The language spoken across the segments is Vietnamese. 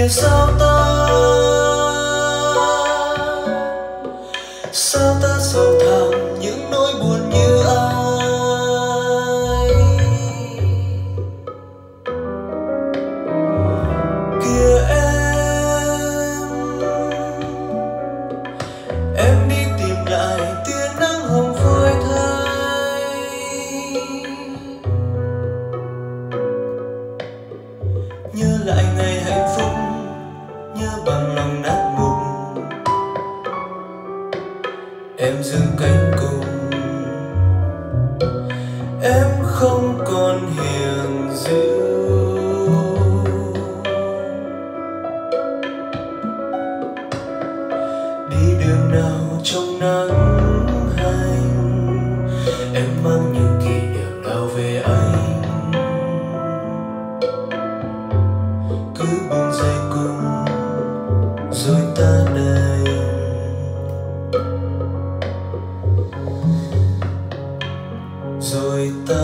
kìa sao ta sầu thảm những nỗi buồn như ai. Kìa em đi tìm lại tia nắng hồng phai thay, nhớ lại ngày hạnh phúc, nhớ bằng lòng nát mục. Em dừng cánh cùng, em không còn hiền dịu. Đi đường nào trong nắng hành, em mang những kỷ niệm nào về anh. Cứ buông dây cung rồi ta đành, rồi ta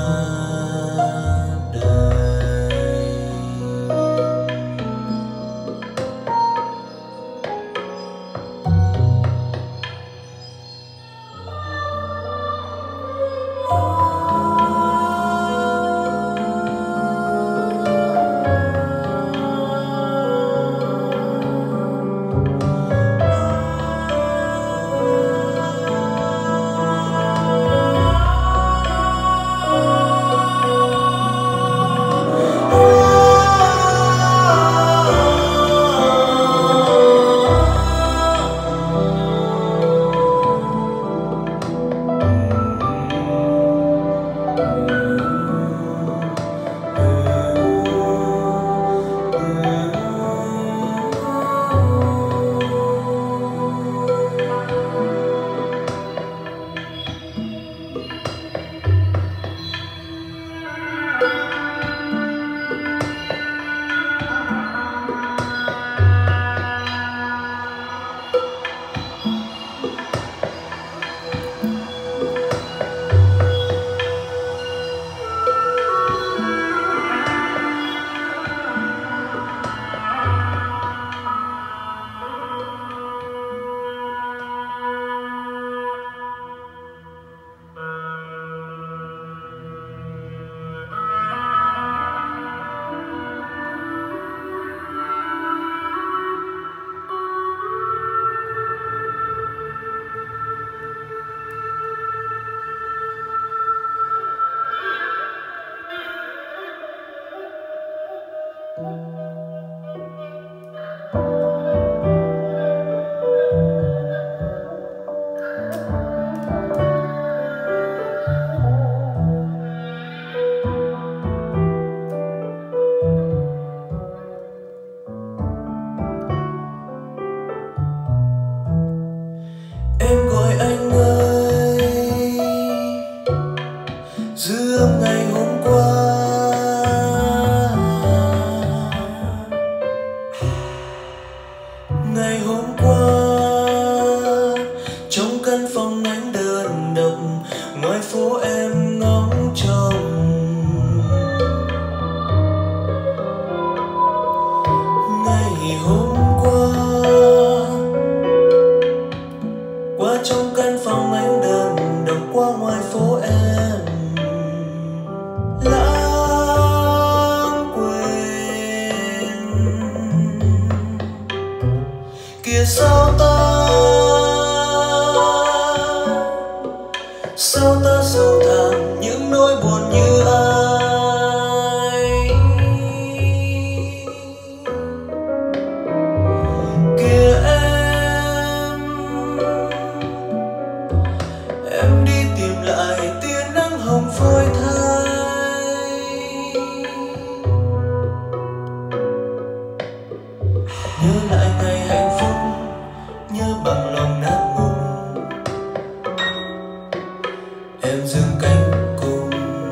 em gọi anh ơi, dư âm ngày hôm qua. Ngày hôm qua trong căn phòng anh đơn độc, ngoài phố em ngóng trông. Ngày hôm qua qua trong căn phòng anh đơn độc, qua ngoài phố em lãng quên. Kìa sao ta sầu thảm những nỗi buồn như ai. Kìa em đi tìm lại tia nắng hồng phai thay, nhớ lại ngày hạnh phúc, nhớ bằng lòng nát mục. Em dừng cánh cùng,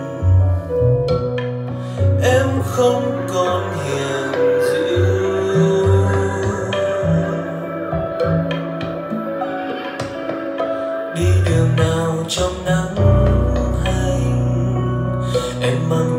em không còn hiền dịu. Đi đường nào trong nắng hành, em mang